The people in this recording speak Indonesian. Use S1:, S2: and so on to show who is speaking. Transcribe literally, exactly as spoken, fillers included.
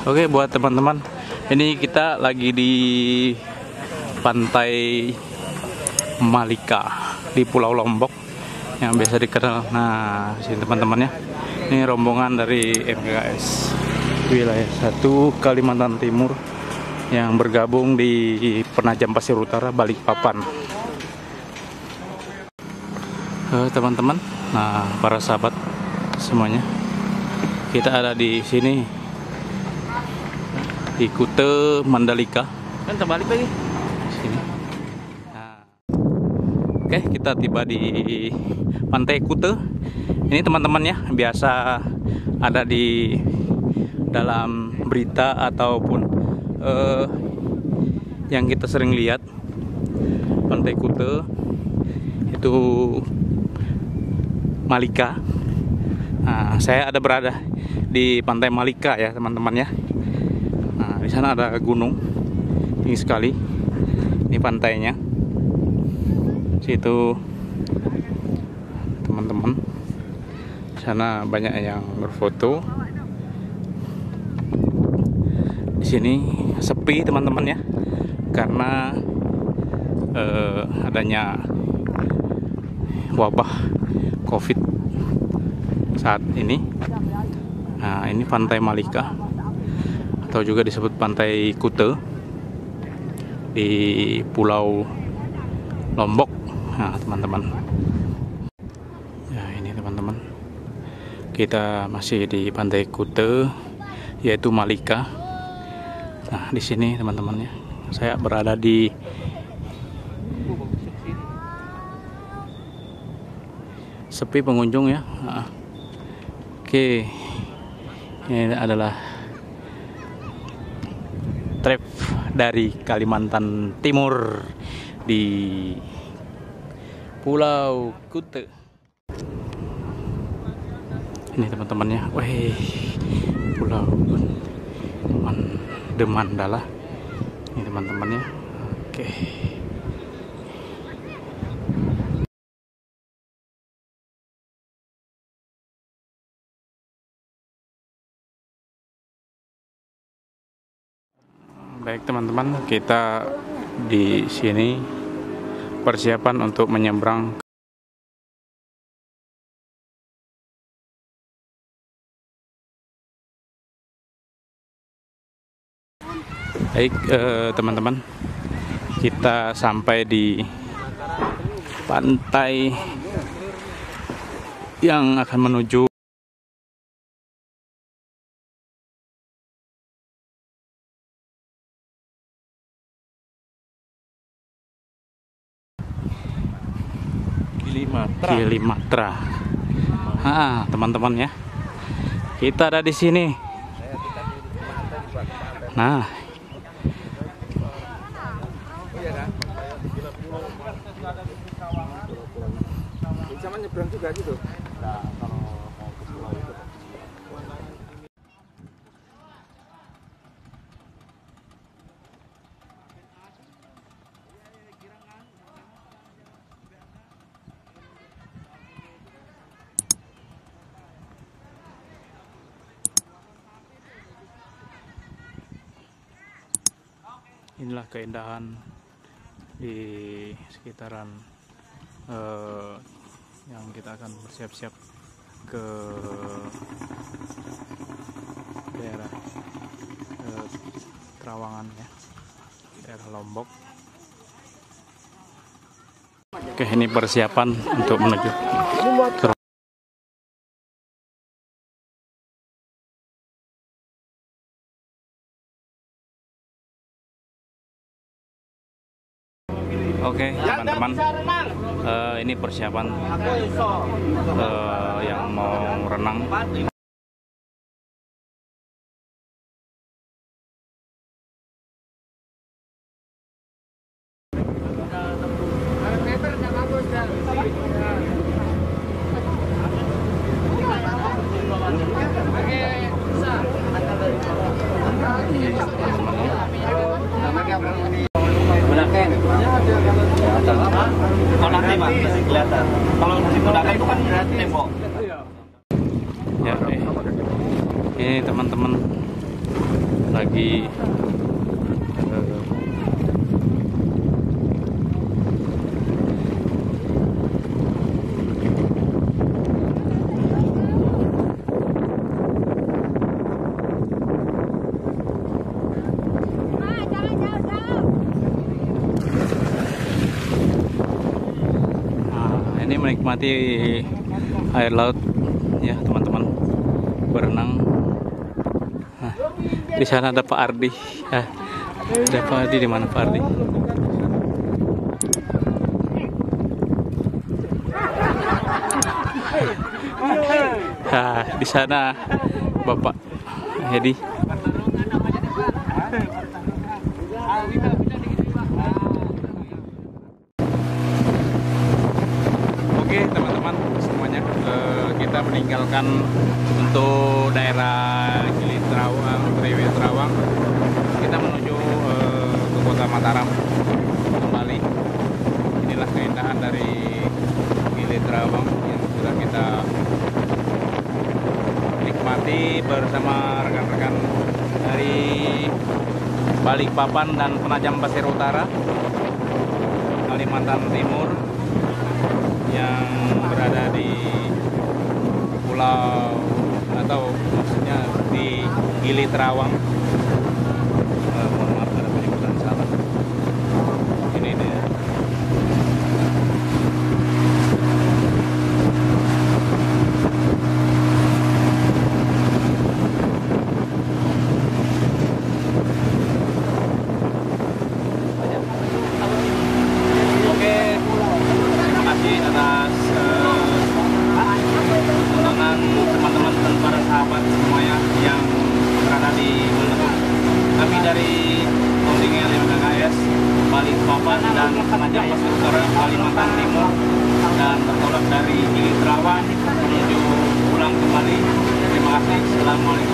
S1: Oke, buat teman-teman, ini kita lagi di pantai Malika di Pulau Lombok yang biasa dikenal. Nah, sini teman-teman ya. Ini rombongan dari M K S Wilayah satu Kalimantan Timur yang bergabung di Penajam Pasir Utara, Balikpapan. Eh, teman-teman, nah para sahabat semuanya, kita ada di sini di Kuta Mandalika. Kan terbalik lagi sini. Nah, oke, kita tiba di Pantai Kuta. Ini teman-temannya biasa ada di dalam berita ataupun uh, yang kita sering lihat. Pantai Kuta itu Malika. Nah, saya ada berada di Pantai Malika ya teman-teman ya. Nah, di sana ada gunung tinggi sekali. Ini pantainya. Situ teman-teman. Di sana banyak yang berfoto. Di sini sepi teman-teman ya, karena eh, adanya wabah COVID saat ini. Nah, ini Pantai Malika atau juga disebut Pantai Kuta di Pulau Lombok. Nah, teman-teman. Ya, ini teman-teman. Kita masih di Pantai Kuta, yaitu Malika. Nah, di sini teman-teman ya. Saya berada di sepi pengunjung ya. Nah, oke. Ini adalah trip dari Kalimantan Timur di Pulau Kuta. Ini teman-temannya, wih, Pulau De Mandala. Ini teman-temannya, oke. Baik teman-teman, kita di sini persiapan untuk menyeberang. Baik eh, teman-teman, kita sampai di pantai yang akan menuju Kilimatra. Ah, teman-teman ya. Kita ada di sini. Nah, sama nyebrang juga gitu. Nah, kalau mau ke pulau itu. Inilah keindahan di sekitaran eh, yang kita akan bersiap-siap ke daerah eh, Trawangan ya, daerah Lombok. Oke, ini persiapan untuk menuju ke Oke, teman-teman, uh, ini persiapan uh, yang mau renang.
S2: Kalau nanti Pak, masih kelihatan. Kalau digunakan itu kan tembok.
S1: Ya, eh. Ini teman-teman lagi uh, ini menikmati air laut ya teman-teman, berenang. Nah, di sana ada Pak Ardi. Ah, ada Pak Ardi, di mana Pak Ardi? Nah, di sana Bapak Hedi. Oke teman-teman semuanya, eh, kita meninggalkan untuk daerah Gili Trawangan, Riwi Trawangan. Kita menuju eh, ke kota Mataram kembali. Inilah keindahan dari Gili Trawangan yang sudah kita nikmati bersama rekan-rekan dari Balikpapan dan Penajam Pasir Utara, Kalimantan Timur, yang berada di pulau atau maksudnya di Gili Trawangan. Uh, mohon maaf ada penyebutan salah. Ini dia. Balikpapan dan Penajam Pasir Utara, Kalimantan Timur, dan bertolak dari Gili Trawangan menuju pulang kembali. Terima kasih. Assalamualaikum.